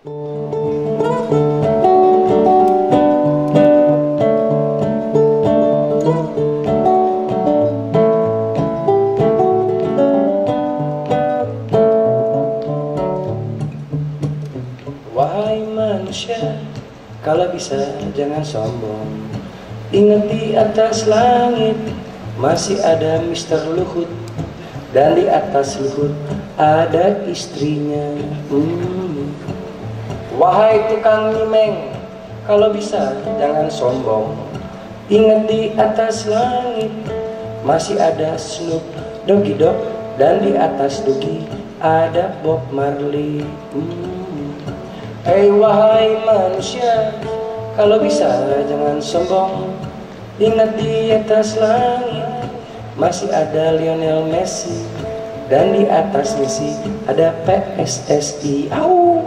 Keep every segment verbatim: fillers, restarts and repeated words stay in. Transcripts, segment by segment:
Wahai manusia, kalau bisa jangan sombong. Ingat di atas langit masih ada mister Luhut, dan di atas Luhut ada istrinya. hmm. Wahai tukang nyimeng, kalau bisa jangan sombong. Ingat di atas langit masih ada Snoop Doggy Dogg, dan di atas Doggy ada Bob Marley. hmm. Hei wahai manusia, kalau bisa jangan sombong. Ingat di atas langit masih ada Lionel Messi, dan di atas Messi ada P S S I. Au.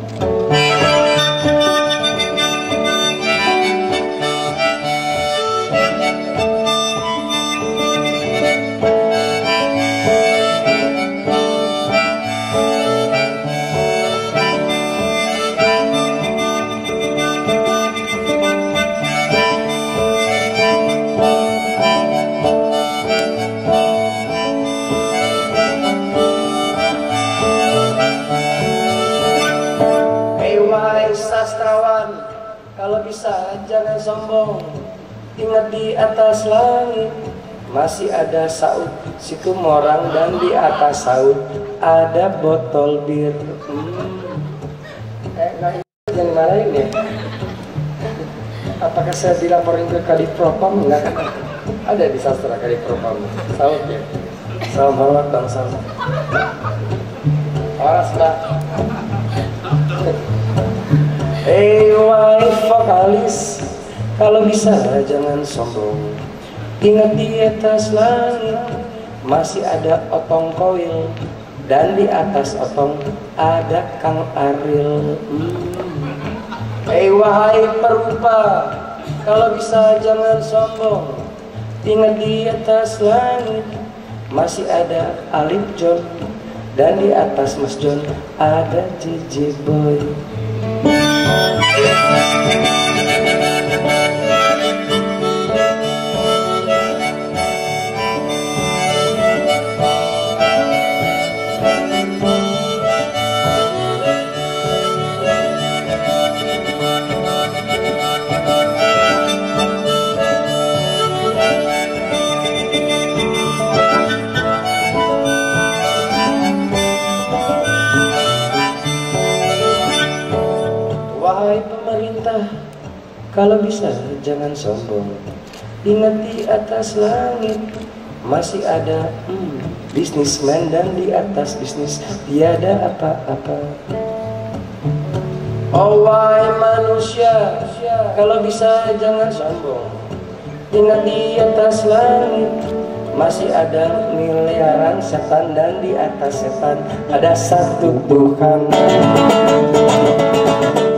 Sastrawan, kalau bisa jangan sombong. Ingat di atas langit masih ada Saud Situmorang, dan di atas Saud ada botol bir. hmm. Eh, nggak jangan dimarahin ya. Apakah saya dilaporin ke Kadipropam? Enggak kan? Ada di sastra Kadipropam Saud ya. Salam hormat bangsa. Awas lah. Hei wahai vokalis, kalau bisa jangan sombong. Ingat di atas langit masih ada Otong Koil, dan di atas Otong ada Kang Aril. hmm. Hei wahai perupa, kalau bisa jangan sombong. Ingat di atas langit masih ada Alip John, dan di atas Mas John ada J J Boy. Wahai pemerintah, kalau bisa jangan sombong. Ingat di atas langit masih ada hmm, bisnismen, dan di atas bisnis tiada apa-apa. Oh wahai manusia, kalau bisa jangan sombong. Ingat di atas langit masih ada miliaran setan, dan di atas setan ada satu Tuhan.